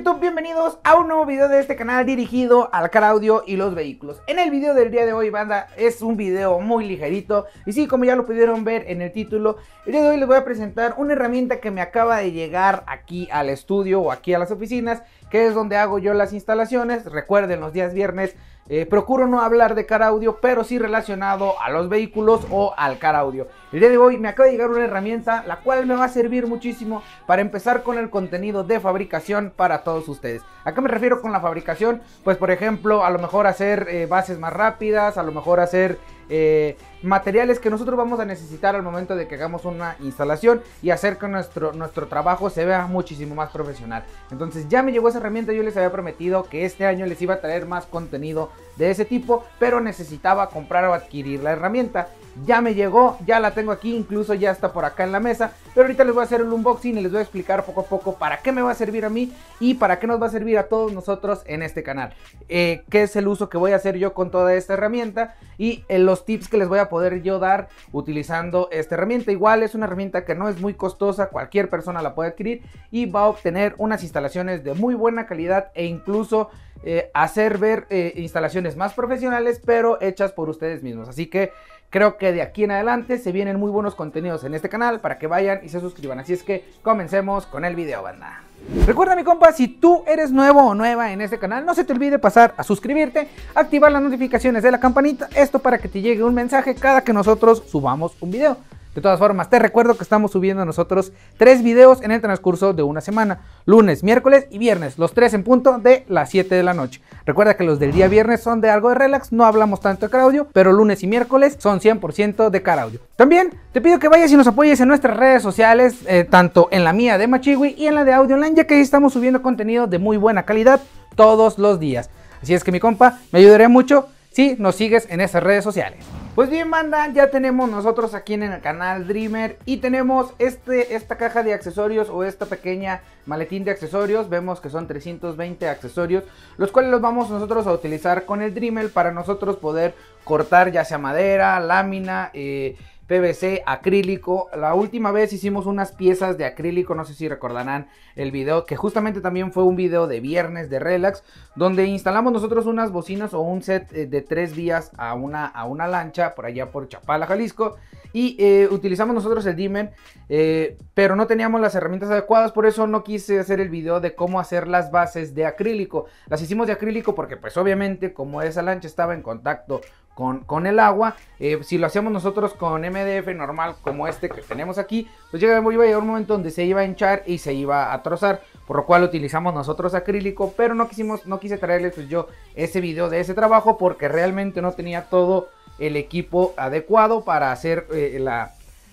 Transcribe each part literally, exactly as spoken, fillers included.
YouTube? Bienvenidos a un nuevo video de este canal dirigido al car audio y los vehículos. En el video del día de hoy, banda, es un video muy ligerito. Y sí, como ya lo pudieron ver en el título, el día de hoy les voy a presentar una herramienta que me acaba de llegar aquí al estudio o aquí a las oficinas, que es donde hago yo las instalaciones. Recuerden, los días viernes Eh, procuro no hablar de car audio, pero sí relacionado a los vehículos o al car audio. El día de hoy me acaba de llegar una herramienta la cual me va a servir muchísimo para empezar con el contenido de fabricación para todos ustedes. ¿A qué me refiero con la fabricación? Pues por ejemplo, a lo mejor hacer eh, bases más rápidas, a lo mejor hacer eh, materiales que nosotros vamos a necesitar al momento de que hagamos una instalación y hacer que nuestro, nuestro trabajo se vea muchísimo más profesional. Entonces ya me llegó esa herramienta. Yo les había prometido que este año les iba a traer más contenido de ese tipo, pero necesitaba comprar o adquirir la herramienta. Ya me llegó, ya la tengo aquí, incluso ya está por acá en la mesa. Pero ahorita les voy a hacer el unboxing y les voy a explicar poco a poco para qué me va a servir a mí y para qué nos va a servir a todos nosotros en este canal. Eh, qué es el uso que voy a hacer yo con toda esta herramienta y eh, los tips que les voy a poder yo dar utilizando esta herramienta. Igual es una herramienta que no es muy costosa, cualquier persona la puede adquirir y va a obtener unas instalaciones de muy buena calidad e incluso eh, hacer ver eh, instalaciones más profesionales, pero hechas por ustedes mismos. Así que creo que de aquí en adelante se vienen muy buenos contenidos en este canal para que vayan y se suscriban. Así es que comencemos con el video, banda. Recuerda, mi compa, si tú eres nuevo o nueva en este canal, no se te olvide pasar a suscribirte, activar las notificaciones de la campanita, esto para que te llegue un mensaje cada que nosotros subamos un video. De todas formas, te recuerdo que estamos subiendo nosotros tres videos en el transcurso de una semana, lunes, miércoles y viernes, los tres en punto de las siete de la noche. Recuerda que los del día viernes son de algo de relax, no hablamos tanto de car audio, pero lunes y miércoles son cien por ciento de car audio. También te pido que vayas y nos apoyes en nuestras redes sociales, eh, tanto en la mía de Machiwi y en la de Audio Online, ya que ahí estamos subiendo contenido de muy buena calidad todos los días. Así es que, mi compa, me ayudaría mucho si nos sigues en esas redes sociales. Pues bien, banda, ya tenemos nosotros aquí en el canal Dreamer y tenemos este, esta caja de accesorios o esta pequeña maletín de accesorios. Vemos que son trescientos veinte accesorios, los cuales los vamos nosotros a utilizar con el Dremel para nosotros poder cortar ya sea madera, lámina, eh, P V C, acrílico. La última vez hicimos unas piezas de acrílico, no sé si recordarán el video, que justamente también fue un video de viernes de relax, donde instalamos nosotros unas bocinas o un set de tres vías a una, a una lancha por allá por Chapala, Jalisco, y eh, utilizamos nosotros el Dremel, eh, pero no teníamos las herramientas adecuadas, por eso no quise hacer el video de cómo hacer las bases de acrílico. Las hicimos de acrílico porque pues obviamente como esa lancha estaba en contacto Con, con el agua, eh, si lo hacíamos nosotros con M D F normal como este que tenemos aquí, pues llega, iba a llegar un momento donde se iba a hinchar y se iba a trozar, por lo cual utilizamos nosotros acrílico, pero no quisimos, no quise traerles pues yo ese video de ese trabajo porque realmente no tenía todo el equipo adecuado para hacer eh, la...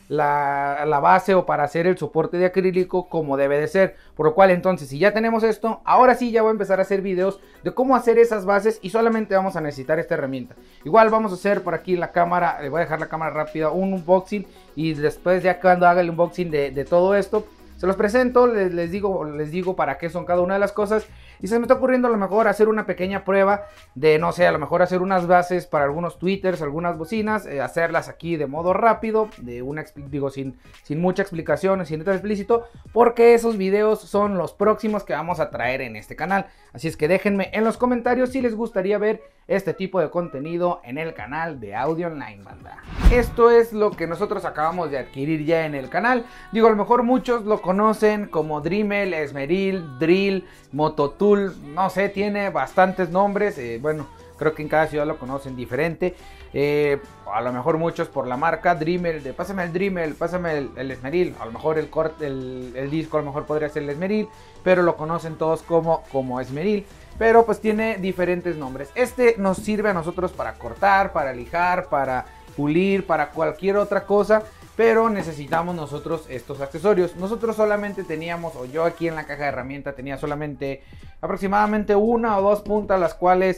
La, la base o para hacer el soporte de acrílico como debe de ser. Por lo cual entonces, si ya tenemos esto, ahora sí ya voy a empezar a hacer videos de cómo hacer esas bases y solamente vamos a necesitar esta herramienta. Igual vamos a hacer por aquí la cámara, le voy a dejar la cámara rápida, un unboxing, y después ya cuando haga el unboxing de, de todo esto, se los presento, les, les, digo, les digo para qué son cada una de las cosas. Y se me está ocurriendo a lo mejor hacer una pequeña prueba de, no sé, a lo mejor hacer unas bases para algunos tweeters, algunas bocinas, eh, hacerlas aquí de modo rápido, de una, digo, sin, sin mucha explicación, sin estar explícito, porque esos videos son los próximos que vamos a traer en este canal. Así es que déjenme en los comentarios si les gustaría ver este tipo de contenido en el canal de Audio Online, banda. Esto es lo que nosotros acabamos de adquirir ya en el canal. Digo, a lo mejor muchos lo conocen como Dremel, Esmeril, Drill, Mototool, no sé, tiene bastantes nombres. Eh, bueno, creo que en cada ciudad lo conocen diferente. Eh, a lo mejor muchos por la marca Dremel, de pásame el Dremel, pásame el, el Esmeril. A lo mejor el, corte, el, el disco a lo mejor podría ser el Esmeril, pero lo conocen todos como, como Esmeril. Pero pues tiene diferentes nombres. Este nos sirve a nosotros para cortar, para lijar, para pulir, para cualquier otra cosa. Pero necesitamos nosotros estos accesorios. Nosotros solamente teníamos, o yo aquí en la caja de herramienta tenía solamente aproximadamente una o dos puntas, las cuales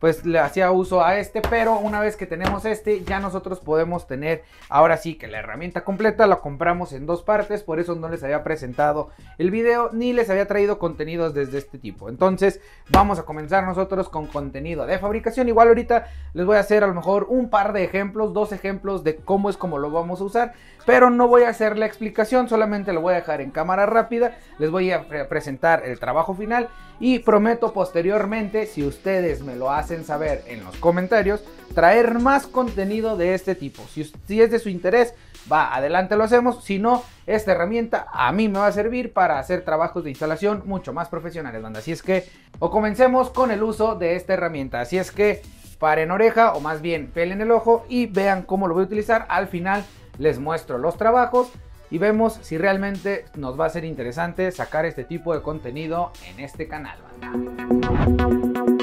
pues le hacía uso a este, pero una vez que tenemos este, ya nosotros podemos tener ahora sí que la herramienta completa. La compramos en dos partes, por eso no les había presentado el video ni les había traído contenidos desde este tipo. Entonces vamos a comenzar nosotros con contenido de fabricación. Igual ahorita les voy a hacer a lo mejor un par de ejemplos, dos ejemplos de cómo es como lo vamos a usar, pero no voy a hacer la explicación, solamente lo voy a dejar en cámara rápida. Les voy a pre presentar el trabajo final y prometo posteriormente, si ustedes me lo hacen saber en los comentarios, traer más contenido de este tipo. Si, si es de su interés, va, adelante lo hacemos. Si no, esta herramienta a mí me va a servir para hacer trabajos de instalación mucho más profesionales, banda. Así es que, o comencemos con el uso de esta herramienta. Así es que, paren oreja, o más bien pelen el ojo y vean cómo lo voy a utilizar. Al final les muestro los trabajos y vemos si realmente nos va a ser interesante sacar este tipo de contenido en este canal, banda.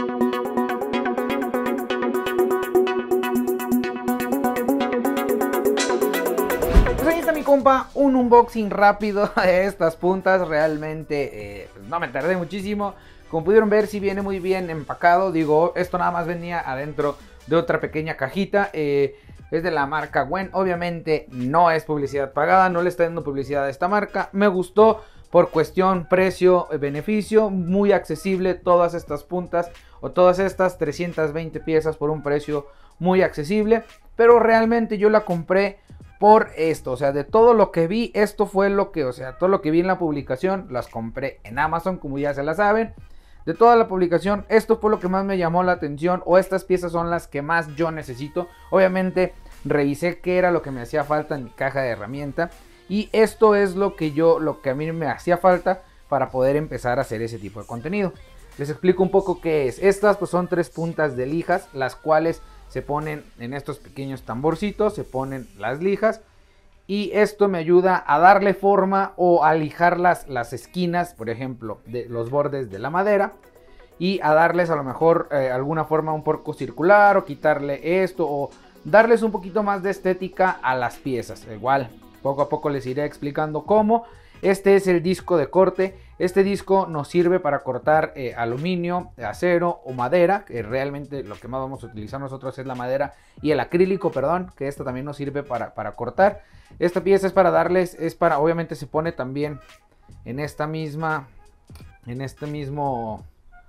Mi compa, un unboxing rápido de estas puntas. Realmente eh, no me tardé muchísimo. Como pudieron ver, si viene muy bien empacado. Digo, esto nada más venía adentro de otra pequeña cajita. eh, Es de la marca Wen. Obviamente no es publicidad pagada, no le está dando publicidad a esta marca. Me gustó por cuestión precio-beneficio, muy accesible todas estas puntas o todas estas trescientas veinte piezas por un precio muy accesible. Pero realmente yo la compré por esto, o sea, de todo lo que vi, esto fue lo que, o sea, todo lo que vi en la publicación, las compré en Amazon, como ya se la saben. De toda la publicación, esto fue lo que más me llamó la atención, o estas piezas son las que más yo necesito. Obviamente, revisé qué era lo que me hacía falta en mi caja de herramienta, y esto es lo que yo, lo que a mí me hacía falta para poder empezar a hacer ese tipo de contenido. Les explico un poco qué es. Estas pues son tres puntas de lijas, las cuales se ponen en estos pequeños tamborcitos, se ponen las lijas y esto me ayuda a darle forma o a lijar las, las esquinas, por ejemplo, de los bordes de la madera y a darles a lo mejor eh, alguna forma un poco circular o quitarle esto o darles un poquito más de estética a las piezas. Igual, poco a poco les iré explicando cómo. Este es el disco de corte. Este disco nos sirve para cortar eh, aluminio, acero o madera, que realmente lo que más vamos a utilizar nosotros es la madera y el acrílico, perdón, que esto también nos sirve para, para cortar. Esta pieza es para darles, es para, obviamente se pone también en esta misma, en este mismo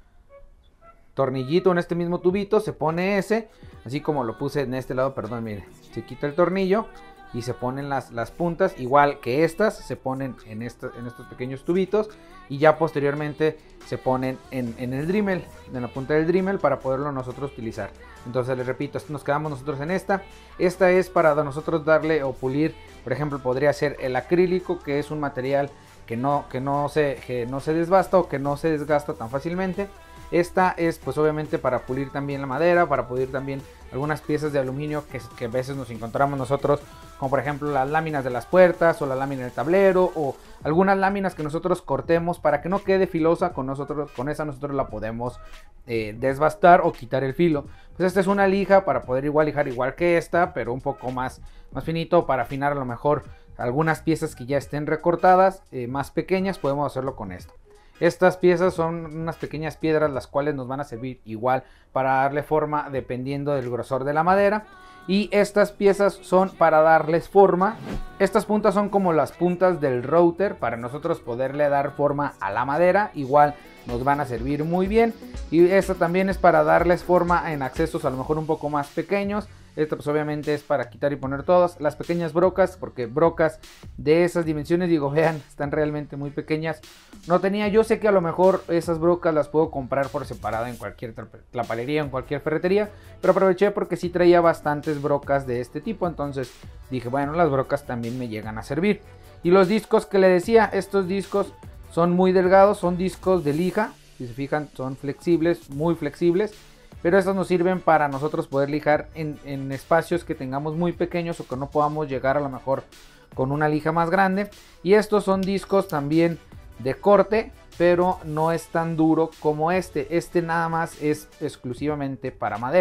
tornillito, en este mismo tubito, se pone ese, así como lo puse en este lado, perdón, miren, se quita el tornillo y se ponen las, las puntas, igual que estas, se ponen en, esta, en estos pequeños tubitos y ya posteriormente se ponen en, en el Dremel, en la punta del Dremel para poderlo nosotros utilizar. Entonces les repito, nos quedamos nosotros en esta. Esta es para nosotros darle o pulir, por ejemplo, podría ser el acrílico, que es un material que no, que no, se, que no se desbasta o que no se desgasta tan fácilmente. Esta es pues obviamente para pulir también la madera, para pulir también algunas piezas de aluminio que, que a veces nos encontramos nosotros, como por ejemplo las láminas de las puertas o la lámina del tablero o algunas láminas que nosotros cortemos para que no quede filosa. Con nosotros, con esa nosotros la podemos eh, desbastar o quitar el filo. Pues esta es una lija para poder igual lijar igual que esta, pero un poco más, más finito para afinar a lo mejor algunas piezas que ya estén recortadas, eh, más pequeñas, podemos hacerlo con esto. Estas piezas son unas pequeñas piedras las cuales nos van a servir igual para darle forma dependiendo del grosor de la madera. Y estas piezas son para darles forma. Estas puntas son como las puntas del router para nosotros poderle dar forma a la madera. Igual nos van a servir muy bien. Y esta también es para darles forma en accesos a lo mejor un poco más pequeños. Esta pues obviamente es para quitar y poner todas las pequeñas brocas, porque brocas de esas dimensiones, digo, vean, están realmente muy pequeñas. No tenía, yo sé que a lo mejor esas brocas las puedo comprar por separado en cualquier tlapalería, en cualquier ferretería, pero aproveché porque sí traía bastantes brocas de este tipo, entonces dije, bueno, las brocas también me llegan a servir. Y los discos que le decía, estos discos son muy delgados, son discos de lija, si se fijan son flexibles, muy flexibles. Pero estos nos sirven para nosotros poder lijar en, en espacios que tengamos muy pequeños o que no podamos llegar a lo mejor con una lija más grande. Y estos son discos también de corte, pero no es tan duro como este. Este nada más es exclusivamente para madera.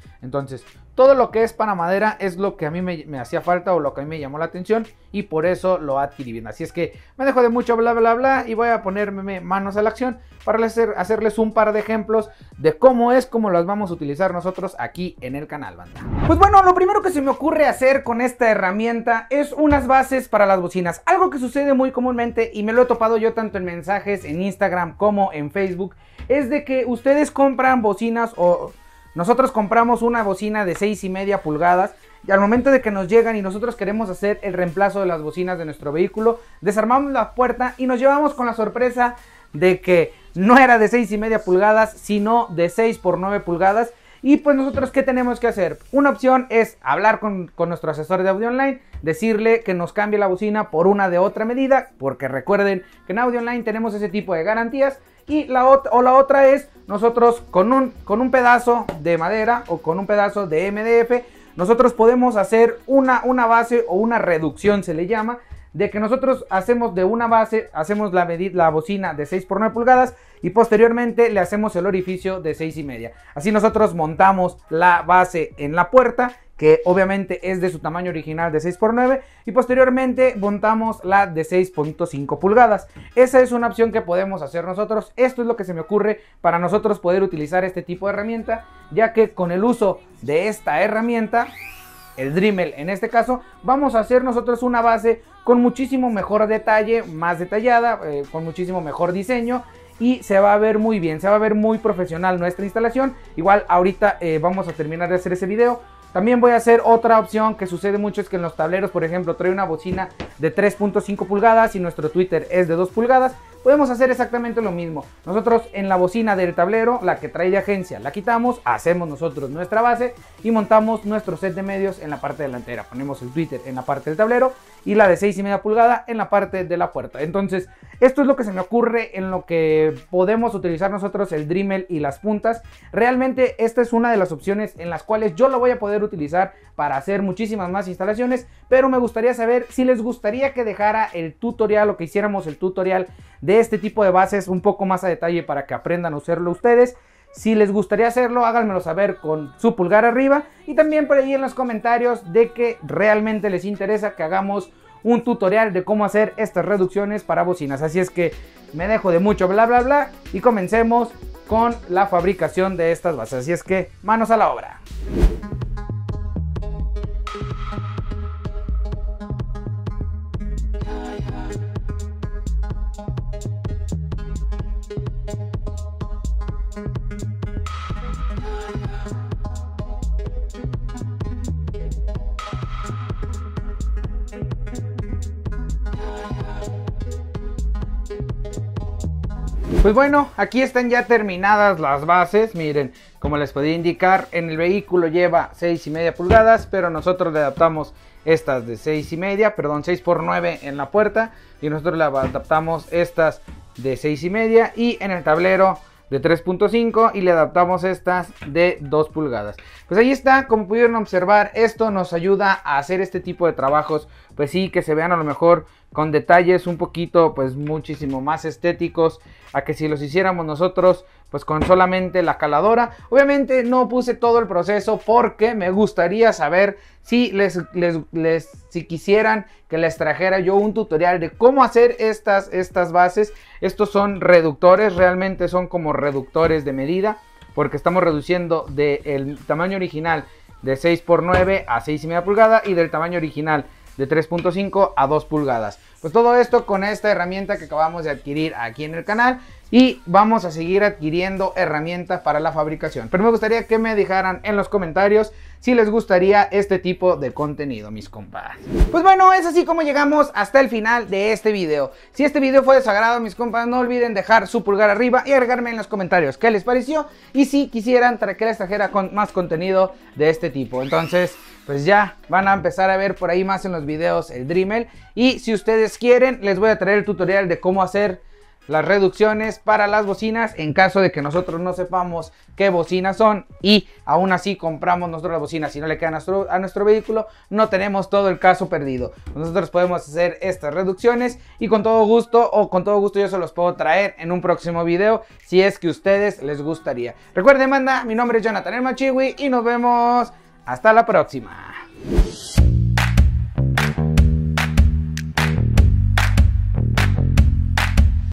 Entonces todo lo que es para madera es lo que a mí me, me hacía falta o lo que a mí me llamó la atención y por eso lo adquirí bien. Así es que me dejo de mucho bla bla bla y voy a ponerme manos a la acción para hacer, hacerles un par de ejemplos de cómo es, cómo las vamos a utilizar nosotros aquí en el canal, banda. Pues bueno, lo primero que se me ocurre hacer con esta herramienta es unas bases para las bocinas. Algo que sucede muy comúnmente y me lo he topado yo tanto en mensajes en Instagram como en Facebook, es de que ustedes compran bocinas o nosotros compramos una bocina de seis y media pulgadas y al momento de que nos llegan y nosotros queremos hacer el reemplazo de las bocinas de nuestro vehículo, desarmamos la puerta y nos llevamos con la sorpresa de que no era de seis y media pulgadas, sino de seis por nueve pulgadas. Y pues nosotros, ¿qué tenemos que hacer? Una opción es hablar con, con nuestro asesor de audio online, decirle que nos cambie la bocina por una de otra medida, porque recuerden que en audio online tenemos ese tipo de garantías. Y la, o la otra es nosotros con un, con un pedazo de madera o con un pedazo de M D F, nosotros podemos hacer una, una base o una reducción, se le llama, de que nosotros hacemos de una base, hacemos la, la bocina de seis por nueve pulgadas y posteriormente le hacemos el orificio de seis y media. Así nosotros montamos la base en la puerta, que obviamente es de su tamaño original de seis por nueve, y posteriormente montamos la de seis punto cinco pulgadas. Esa es una opción que podemos hacer nosotros. Esto es lo que se me ocurre para nosotros poder utilizar este tipo de herramienta, ya que con el uso de esta herramienta, el Dremel en este caso, vamos a hacer nosotros una base con muchísimo mejor detalle, más detallada, eh, con muchísimo mejor diseño, y se va a ver muy bien, se va a ver muy profesional nuestra instalación. Igual ahorita eh, vamos a terminar de hacer ese video. También voy a hacer otra opción que sucede mucho, es que en los tableros, por ejemplo, trae una bocina de tres punto cinco pulgadas y nuestro Twitter es de dos pulgadas. Podemos hacer exactamente lo mismo. Nosotros en la bocina del tablero, la que trae de agencia, la quitamos, hacemos nosotros nuestra base y montamos nuestro set de medios en la parte delantera. Ponemos el Twitter en la parte del tablero y la de seis y media pulgada en la parte de la puerta. Entonces, esto es lo que se me ocurre en lo que podemos utilizar nosotros el Dremel y las puntas. Realmente esta es una de las opciones en las cuales yo lo voy a poder utilizar para hacer muchísimas más instalaciones, pero me gustaría saber si les gustaría que dejara el tutorial o que hiciéramos el tutorial de este tipo de bases un poco más a detalle para que aprendan a usarlo ustedes. Si les gustaría hacerlo, háganmelo saber con su pulgar arriba y también por ahí en los comentarios de que realmente les interesa que hagamos un tutorial de cómo hacer estas reducciones para bocinas. Así es que me dejo de mucho bla bla bla y comencemos con la fabricación de estas bases. Así es que manos a la obra. Pues bueno, aquí están ya terminadas las bases. Miren, como les podía indicar, en el vehículo lleva seis y media pulgadas, pero nosotros le adaptamos estas de seis y media, perdón, seis por nueve en la puerta, y nosotros le adaptamos estas de seis y media, y en el tablero de tres punto cinco, y le adaptamos estas de dos pulgadas. Pues ahí está, como pudieron observar, esto nos ayuda a hacer este tipo de trabajos, pues sí, que se vean a lo mejor con detalles un poquito, pues muchísimo más estéticos, a que si los hiciéramos nosotros, pues con solamente la caladora. Obviamente no puse todo el proceso porque me gustaría saber si les, les, les si quisieran que les trajera yo un tutorial de cómo hacer estas, estas bases. Estos son reductores, realmente son como reductores de medida, porque estamos reduciendo del tamaño original de seis por nueve a seis y media pulgada y del tamaño original de tres punto cinco a dos pulgadas. Pues todo esto con esta herramienta que acabamos de adquirir aquí en el canal, y vamos a seguir adquiriendo herramientas para la fabricación. Pero me gustaría que me dejaran en los comentarios si les gustaría este tipo de contenido, mis compas. Pues bueno, es así como llegamos hasta el final de este video. Si este video fue de su agrado, mis compas, no olviden dejar su pulgar arriba y agregarme en los comentarios qué les pareció y si quisieran que les trajera con más contenido de este tipo. Entonces, pues ya van a empezar a ver por ahí más en los videos el Dremel, y si ustedes quieren les voy a traer el tutorial de cómo hacer las reducciones para las bocinas en caso de que nosotros no sepamos qué bocinas son y aún así compramos nosotros las bocinas y no le quedan a nuestro, a nuestro vehículo, no tenemos todo el caso perdido. Nosotros podemos hacer estas reducciones y con todo gusto o con todo gusto yo se los puedo traer en un próximo video si es que a ustedes les gustaría. Recuerden, banda, mi nombre es Jonathan el Machiwi y nos vemos hasta la próxima.